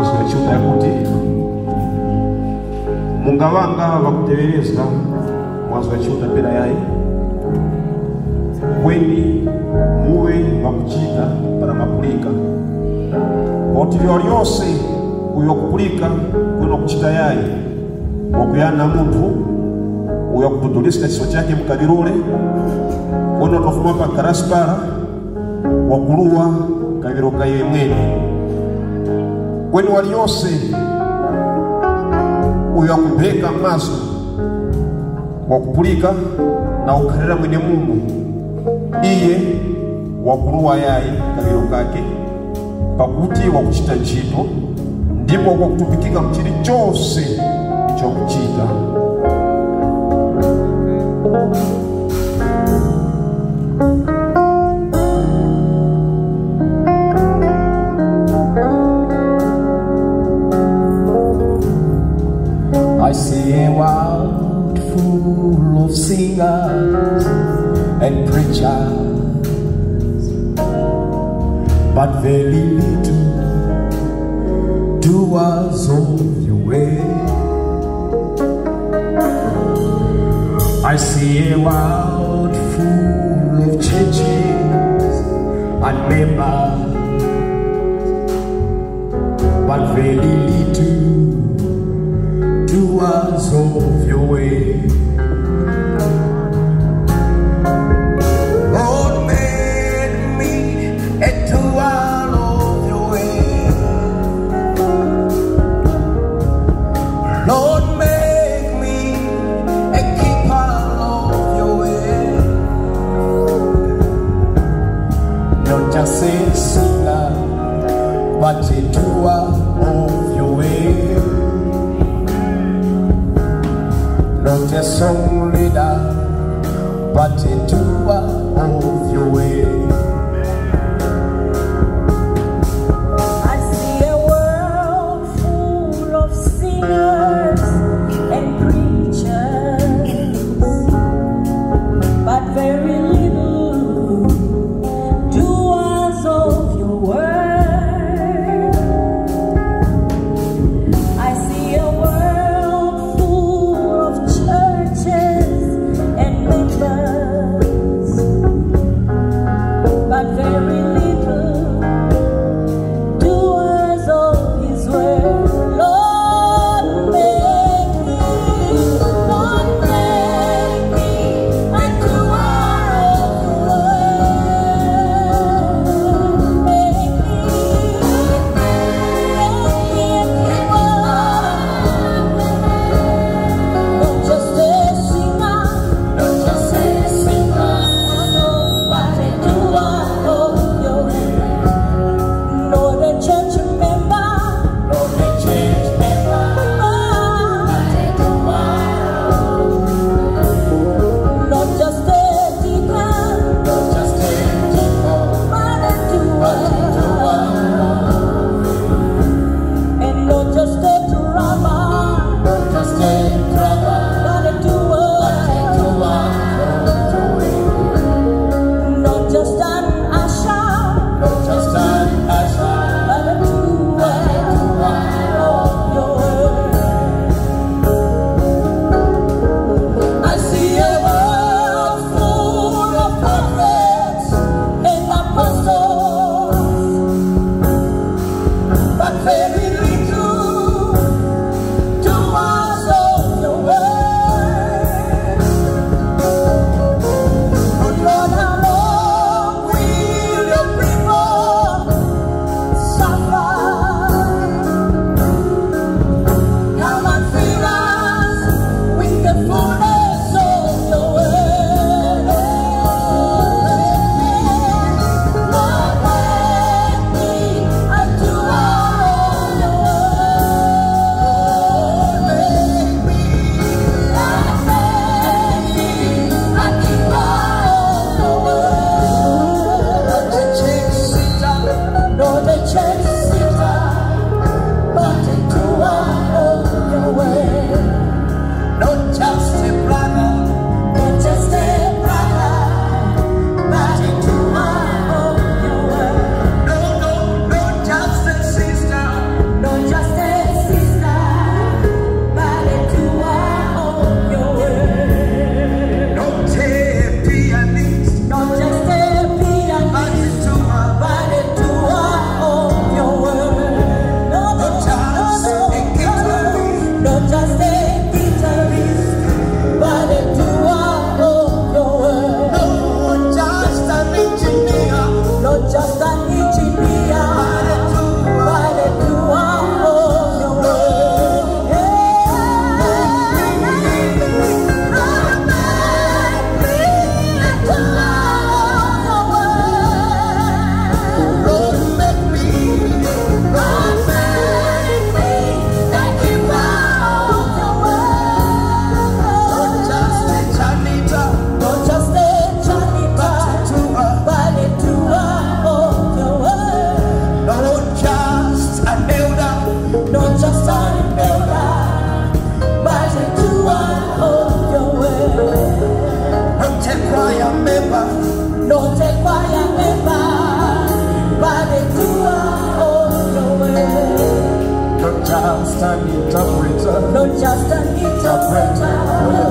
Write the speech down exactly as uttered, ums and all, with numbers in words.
mwazo ya chuta ya kuti mungawanga wakuteverezwa mwazo ya chuta pera yai kweni muwe wakuchita para mapulika oti vyoliose uyo kupulika kweno kuchita yai wakuyana muntu uyo kutudulisa chiso chake mkadirule kweno tofuma pa karaspara wakuluwa kaviroka ye mwene kwenu waliose uyo akubeka maso wakupulika na ukarira mwene Mungu iye wakuluwa yai kavirokake pakuti wakuchita nchito ndipo wakutupikika mchili chose icho kuchita. I see a world full of singers and preachers, but very little doers of your way. I see a world full of churches and members, but very little doers of your way. Lord, make me a doer of your way. Lord, make me a keeper of your way. Not just a singer, but a doer of your way. Not a song leader, but a doer of your way. I see a world full of singers and preachers, but very little doers of your word. I see a world full of churches and members, doer of your word. Not just an interpreter, Not just an interpreter.